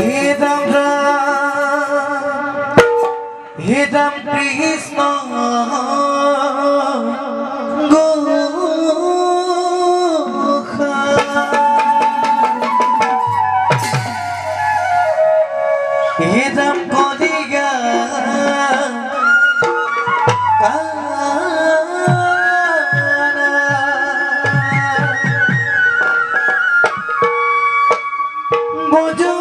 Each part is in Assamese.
Hidam Krishna Gokha Hidam Kodiga Bojo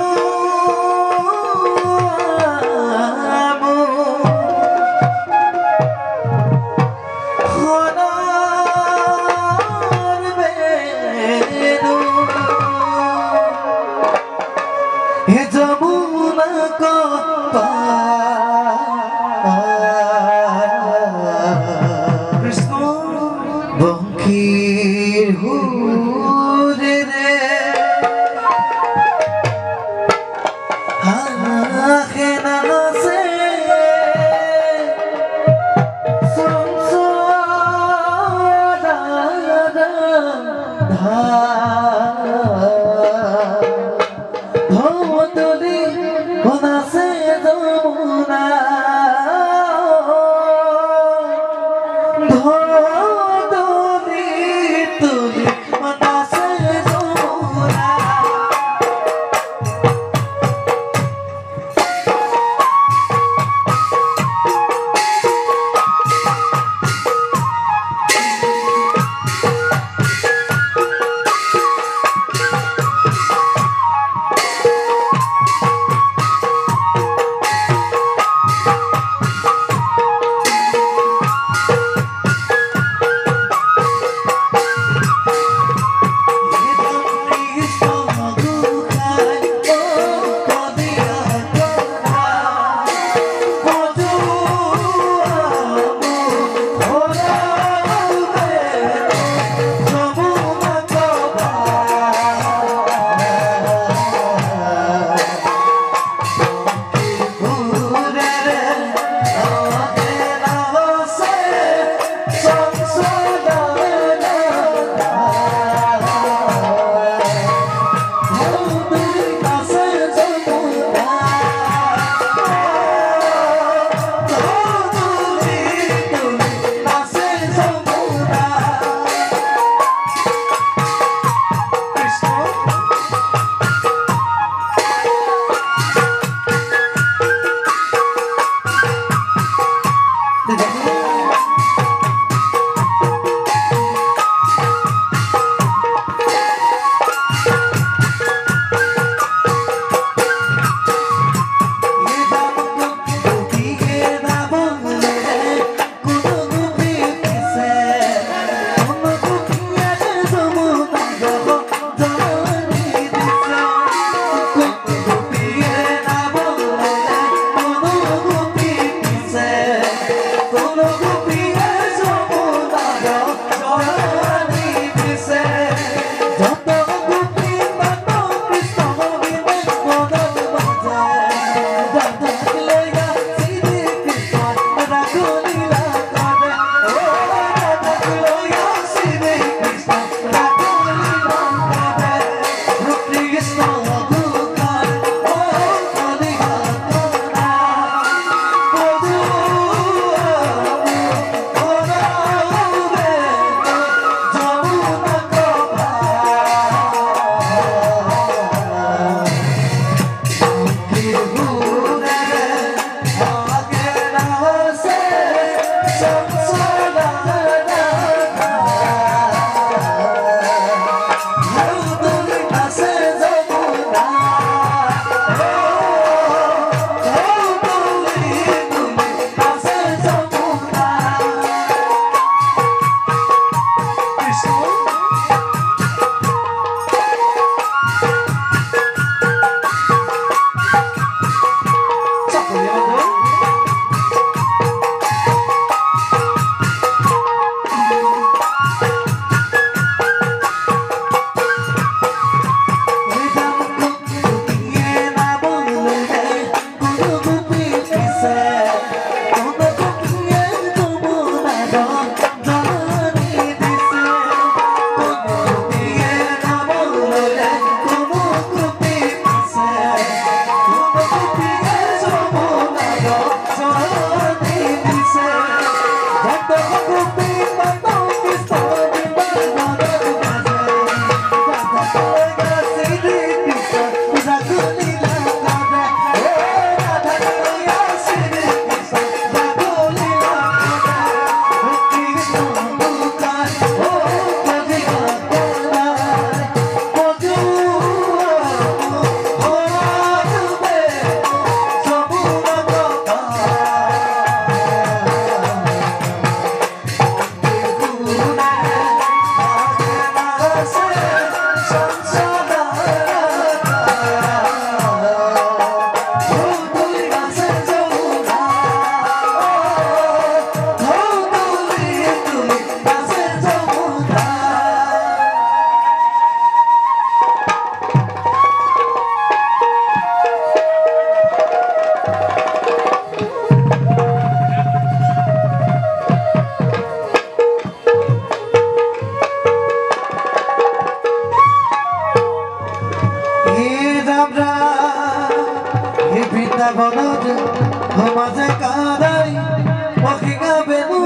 বৃন্দাবনত সমাজে কাদাই অসীমা বেনু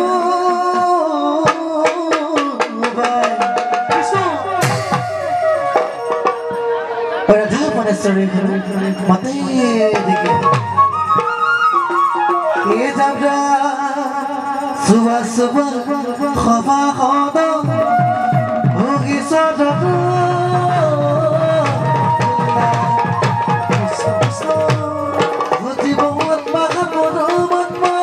মতে দিকে এ যাবরা সুবা সুবা খবা খদ হোগি সদত হতি বহুত মাখা মরমত মা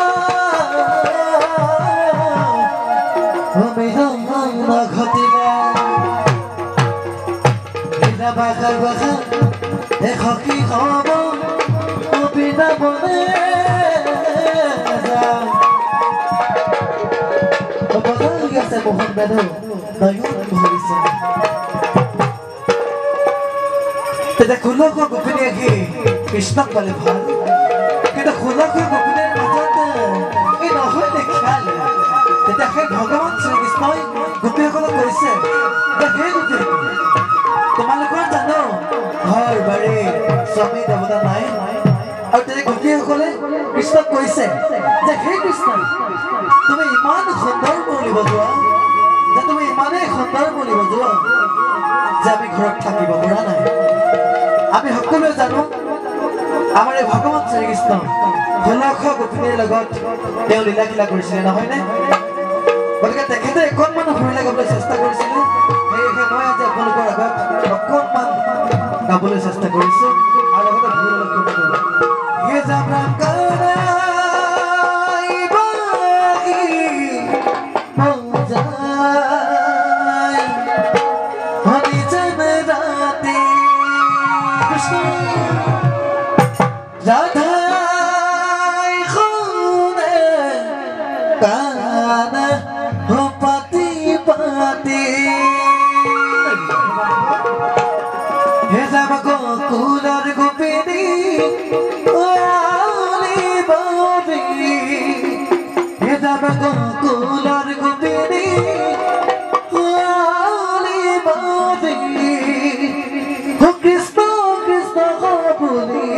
আমি না ঘটিলা এলা বাখা বাখা দেখো কি খব বিনা বনে বদল গেছে মোহন বেদু নয়ন ভরিছে তেতে খুলক গোপিনী আহি কৃষ্ণক বলে ভাল কিন্তু খুলক গোপিনীৰ মাজত এই নহয় দেখাল তেতে সেই ভগৱান শ্ৰীকৃষ্ণই গোপীসকলক কৈছে যে সেই গোপী তোমালোকৰ জানো ঘৰ বাৰী স্বামী দেৱতা নাই আৰু তেনে গোপীসকলে কৃষ্ণক কৈছে যে হে কৃষ্ণ তুমি ইমান সুন্দৰ বুলি বজোৱা যে তুমি ইমানেই সুন্দৰ বুলি বজোৱা যে আমি ঘৰত থাকিব পৰা নাই আমি সকলোৱে জানো আমাৰ এই ভগৱান শ্ৰীকৃষ্ণ 1600 গোপিনীৰ লগত তেওঁ লীলা খেলা কৰিছিলে নহয়নে গতিকে তেখেতে অকণমান ফুৰিলে গাবলৈ চেষ্টা কৰিছিলে সেয়েহে মই আজি আপোনালোকৰ আগত অকণমান গাবলৈ চেষ্টা কৰিছোঁ আৰু লগতে ভুল লক্ষ্য কৰোঁ হে যাম কানাই বাগি মজাই হনি জন রাতে কৃষ্ণ রাধাই খুনে কানা হো পাতি পাতি হে যাব গোকুলৰ গোপিনী আলি বাবি হে যাব গোকুলৰ গোপিনী আলি বাবি হো কৃষ্ণ কৃষ্ণ বুলি